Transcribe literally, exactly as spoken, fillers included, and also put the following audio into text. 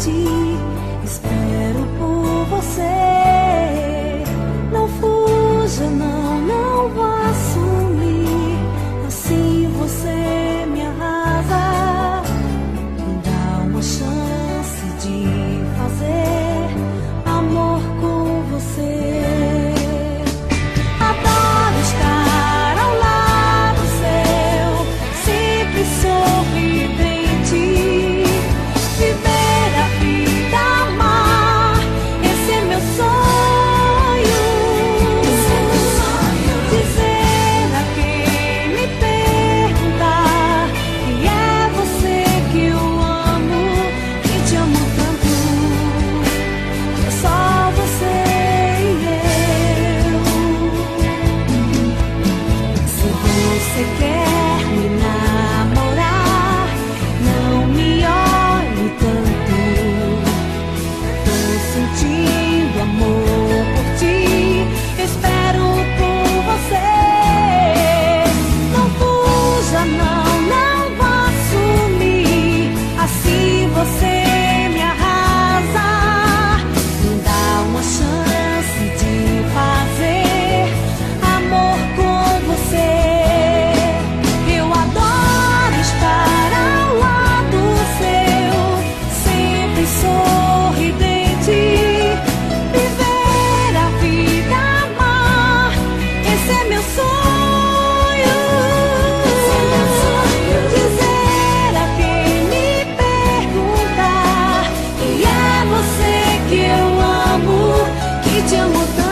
ti. Espero por você. Não fuja, não, não vá sumir. Assim você me arrasa. Me dá uma chance de fazer amor com você. Adoro estar ao lado seu, sempre sorridente. Viver a vida, amar, esse é meu sonho. Dizer a quem me perguntar que é você que eu amo, que te amo tanto, que é só você e eu. Se você quer me namorar, não me olhe tanto. Tô sentindo amor por ti, espero por você. Não fuja, não, não vá sumir. Assim você me arrasa. Me dá uma chance de fazer amor com você. Eu adoro estar ao lado seu, sempre sorridente. Viver a vida, amar, esse é meu sonho. Dizer a quem me perguntar que é você que eu amo, que te amo tanto.